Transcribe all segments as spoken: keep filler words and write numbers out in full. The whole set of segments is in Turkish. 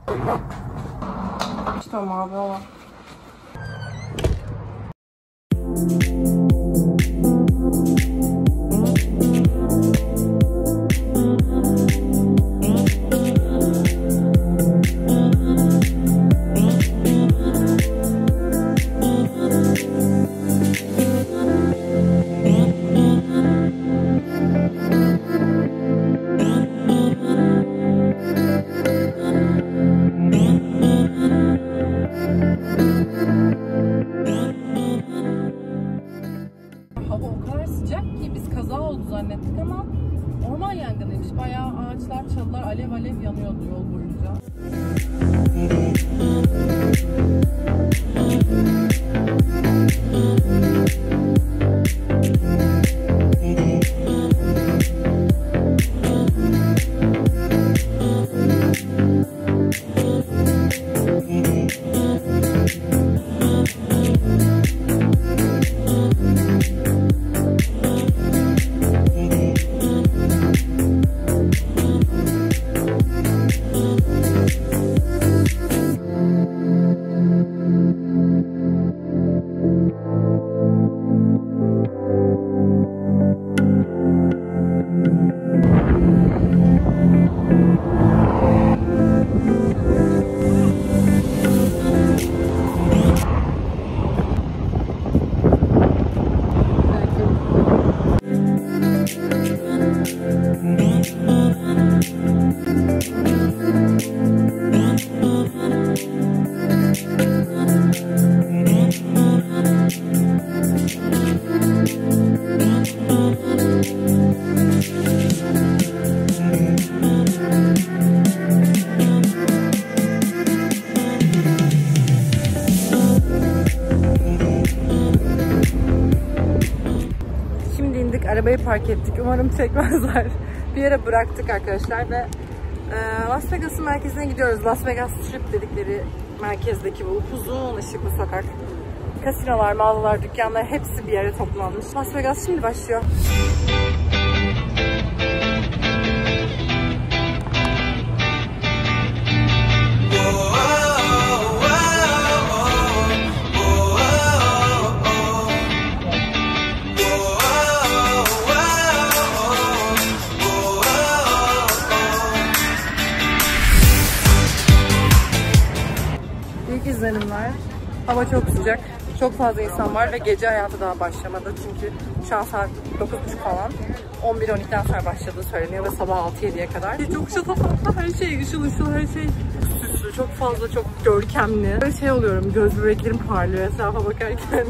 İşte o mavi olan. Hava o kadar sıcak ki biz kaza oldu zannettik ama orman yangınıymış. Bayağı ağaçlar, çalılar alev alev yanıyordu yol boyunca. Arabayı park ettik. Umarım çekmezler. Bir yere bıraktık arkadaşlar ve e, Las Vegas'ın merkezine gidiyoruz. Las Vegas Strip dedikleri merkezdeki bu uzun ışıklı sokak. Kasinolar, mağazalar, dükkanlar hepsi bir yere toplanmış. Las Vegas şimdi başlıyor. İzlenimler. Hava çok sıcak. Çok fazla insan var ve gece hayatı daha başlamadı. Çünkü şu an saat dokuz buçuk falan. on bir on ikiden sonra başladığı söyleniyor ve sabah altı yediye kadar. Çok şatafatlı her şey, ışıl ışıl her şey. Süslü, çok fazla, çok görkemli. Böyle şey oluyorum, göz bebeklerim parlıyor etrafa bakarken.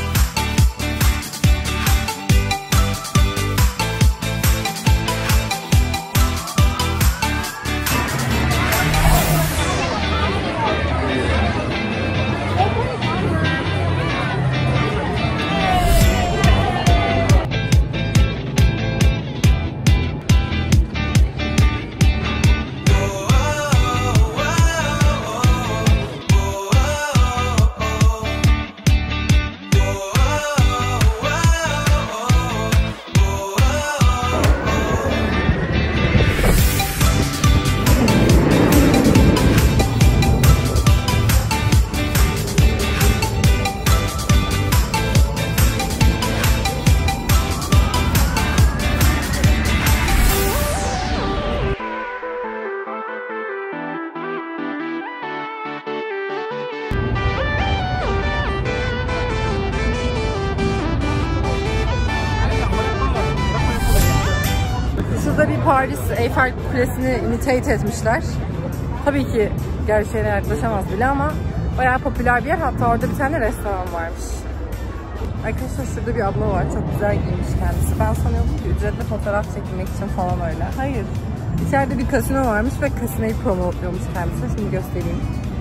Şurada bir Paris Eiffel Kulesi'ni imitate etmişler. Tabii ki gerçeğine yaklaşamaz bile ama bayağı popüler bir yer. Hatta orada bir tane restoran varmış. Arkadaşlar şurada bir abla var. Çok güzel giymiş kendisi. Ben sanıyordum ki ücretli fotoğraf çekilmek için falan öyle. Hayır. İçeride bir kasino varmış ve kasinoyu promotluyormuş kendisi. Şimdi göstereyim.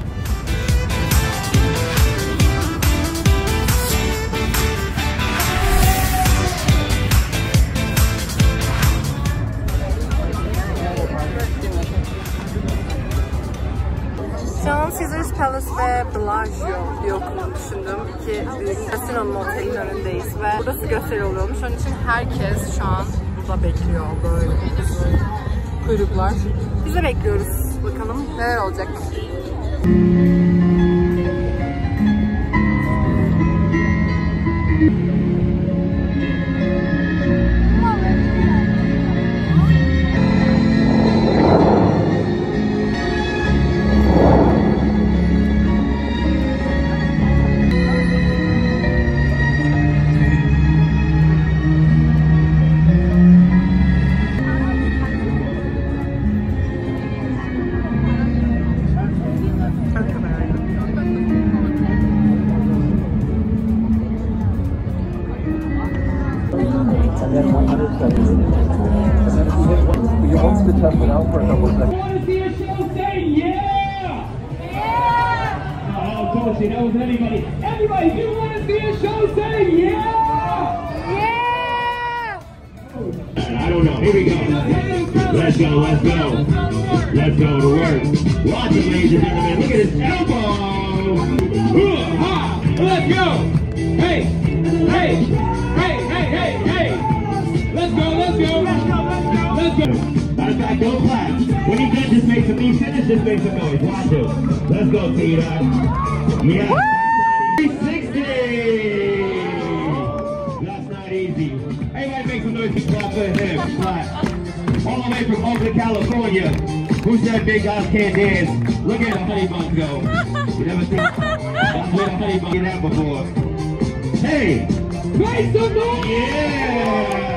Şu an Caesars Palace ve Bellagio bir okulunu düşündüm. İki büyük kasinonun otelin önündeyiz ve burası gösteri oluyormuş. Onun için herkes şu an burada bekliyor. Böyle kuyruklar. Biz de bekliyoruz. Bakalım neler olacak. That was anybody. Everybody, if you want to see a show, say yeah! Yeah! I don't know. Here we go. Let's go, let's go. Let's go to work. Watch it, ladies and gentlemen. Look at his elbow. Ha! Let's go. Hey, hey, hey, hey, hey, hey. Let's go, let's go. Let's go, let's go. Let's go. Matter of fact, don't clap. When he does, just make some me finish, just make some noise. Watch it. Let's go, T-Dot. Yeah. three sixty. That's not easy. Everybody make some noise. Clap for him. Clap. All the way from Oakland, California. Who said big guys can't dance? Look at the honey buns go. You never seen that's where the honey buns get that before. Hey, make some noise. Yeah.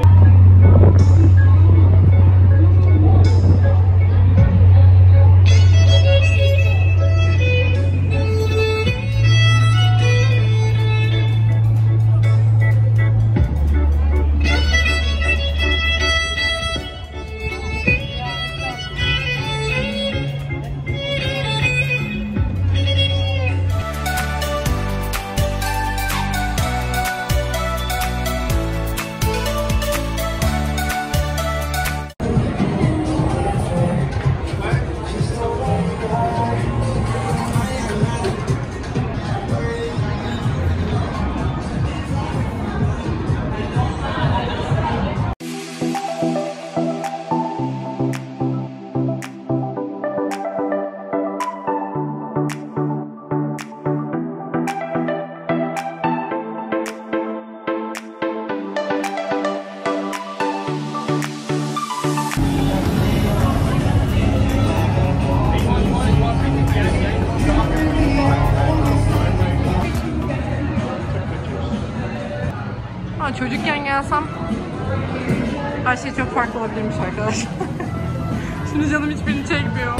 Çocukken gelsem her şey çok farklı olabilirmiş arkadaşlar. Şimdi canım hiçbirini çekmiyor.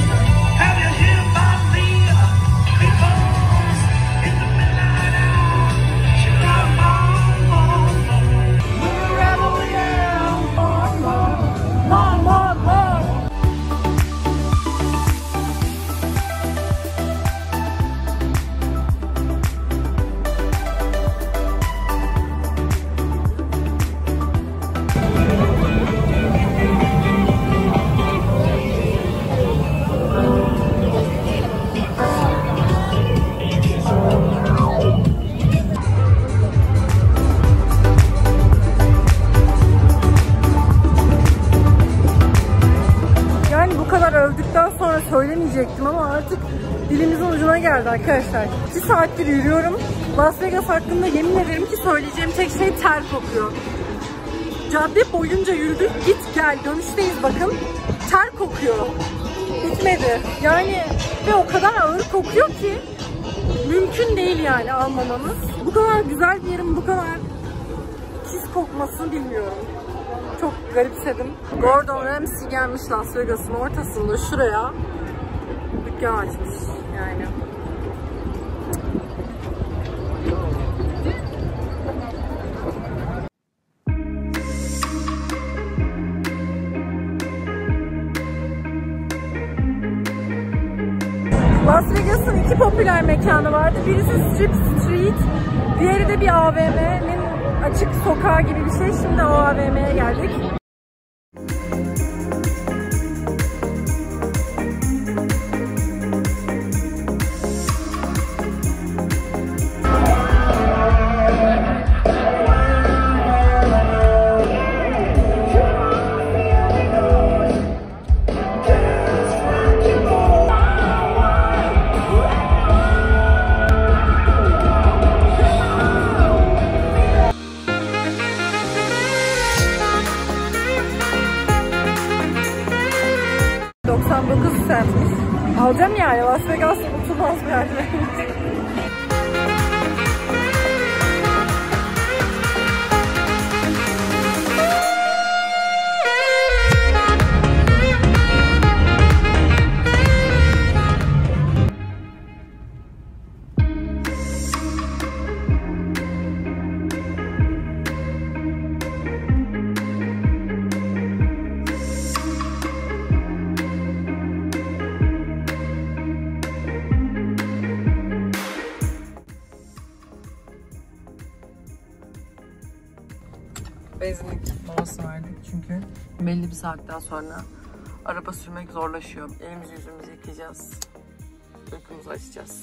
Övdükten sonra söylemeyecektim ama artık dilimizin ucuna geldi arkadaşlar. iki saattir yürüyorum. Las Vegas hakkında yemin ederim ki söyleyeceğim tek şey ter kokuyor. Cadde boyunca yürüdük, git gel, dönüşteyiz bakın. Ter kokuyor. Bitmedi. Yani ve o kadar ağır kokuyor ki mümkün değil yani almamamız. Bu kadar güzel bir yerin bu kadar pis kokmasını bilmiyorum. Çok garipsedim. Gordon Ramsay gelmiş Las Vegas'ın ortasında şuraya dükkan açmış yani. Las Vegas'ın iki popüler mekanı vardı. Birisi Strip Street, diğeri de bir A V M'nin açık sokağı gibi bir şey. Şimdi o A V M'ye geldik. doksan dokuz centmiş. Alacağım yani. Las Vegas unutulmaz bir yer. Benzinlik molası verdik çünkü belli bir saatten sonra araba sürmek zorlaşıyor. Elimizi yüzümüzü yıkayacağız. Uykumuzu açacağız.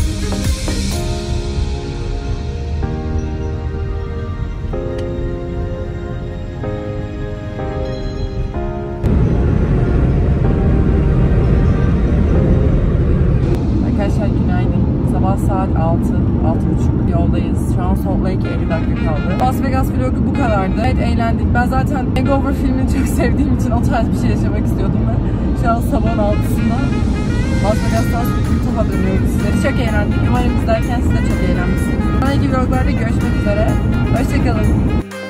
Arkadaşlar günaydın. Sabah saat altı, altı buçuk yoldayız. Şu an Salt Lake elli dakika kaldı. Las Vegas vlogu bu kadardı. Evet eğlendik. Ben zaten Hangover filmini çok sevdiğim için o tarz bir şey yaşamak istiyordum ve şu an sabahın altısında Las Vegas'tan Utah'a dönüyoruz. Çok eğlendik. Umarım izlerken siz de çok eğlenmişsiniz. Sonraki vloglarda görüşmek üzere. Hoşçakalın.